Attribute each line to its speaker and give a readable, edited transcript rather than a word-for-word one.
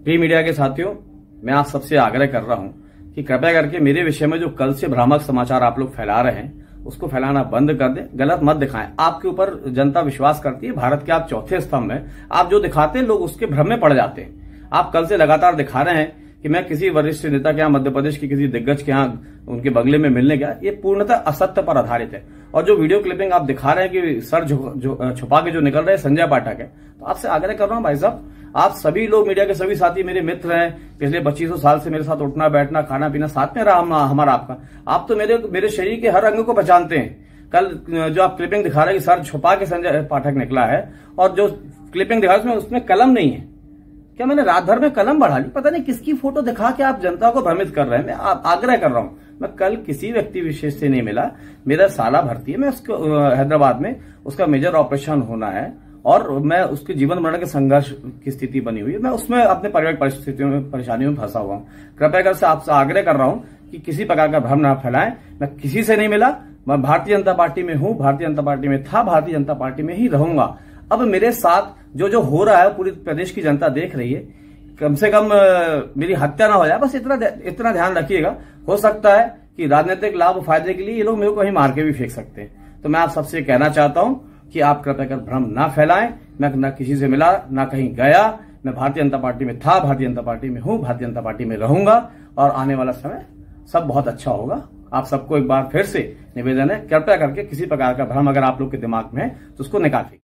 Speaker 1: प्रिय मीडिया के साथियों, मैं आप सबसे आग्रह कर रहा हूं कि कृपया करके मेरे विषय में जो कल से भ्रामक समाचार आप लोग फैला रहे हैं उसको फैलाना बंद कर दें, गलत मत दिखाएं। आपके ऊपर जनता विश्वास करती है, भारत के आप चौथे स्तंभ हैं। आप जो दिखाते हैं लोग उसके भ्रम में पड़ जाते हैं। आप कल से लगातार दिखा रहे हैं कि मैं किसी वरिष्ठ नेता के यहाँ, मध्य प्रदेश की किसी दिग्गज के यहाँ उनके बंगले में मिलने गया। ये पूर्णतः असत्य पर आधारित है। और जो वीडियो क्लिपिंग आप दिखा रहे हैं कि सर छुपा के जो निकल रहे हैं संजय पाठक है, तो आपसे आग्रह कर रहा हूं भाई साहब, आप सभी लोग, मीडिया के सभी साथी मेरे मित्र हैं। पिछले 2500 साल से मेरे साथ उठना बैठना खाना पीना साथ में रहा हमारा आपका। आप तो मेरे शरीर के हर अंग को पहचानते हैं। कल जो आप क्लिपिंग दिखा रहे हैं कि सर छुपा के संजय पाठक निकला है, और जो क्लिपिंग दिखा रहे उसमें कलम नहीं है। क्या मैंने रात भर में कलम बढ़ा ली? पता नहीं किसकी फोटो दिखा के आप जनता को भ्रमित कर रहे हैं। मैं आग्रह कर रहा हूं, मैं कल किसी व्यक्ति विशेष से नहीं मिला। मेरा साला भर्ती है, मैं उसको हैदराबाद में उसका मेजर ऑपरेशन होना है और मैं उसके जीवन मरण के संघर्ष की स्थिति बनी हुई है। मैं उसमें अपने पारिवारिक परिस्थितियों में, परेशानियों में फंसा हुआ हूं। कृपया कर से आपसे आग्रह कर रहा हूं कि किसी प्रकार का भ्रम ना फैलाएं। मैं किसी से नहीं मिला। मैं भारतीय जनता पार्टी में हूं, भारतीय जनता पार्टी में था, भारतीय जनता पार्टी में ही रहूंगा। अब मेरे साथ जो हो रहा है पूरी प्रदेश की जनता देख रही है। कम से कम मेरी हत्या ना हो जाए, बस इतना ध्यान रखिएगा। हो सकता है कि राजनीतिक लाभ फायदे के लिए ये लोग मेरे को कहीं मार के भी फेंक सकते हैं। तो मैं आप सबसे कहना चाहता हूं कि आप कृपया कर भ्रम ना फैलाएं। मैं न किसी से मिला, ना कहीं गया। मैं भारतीय जनता पार्टी में था, भारतीय जनता पार्टी में हूं, भारतीय जनता पार्टी में रहूंगा और आने वाला समय सब बहुत अच्छा होगा। आप सबको एक बार फिर से निवेदन है, कृपया करके किसी प्रकार का भ्रम अगर आप लोग के दिमाग में है तो उसको निकालिए।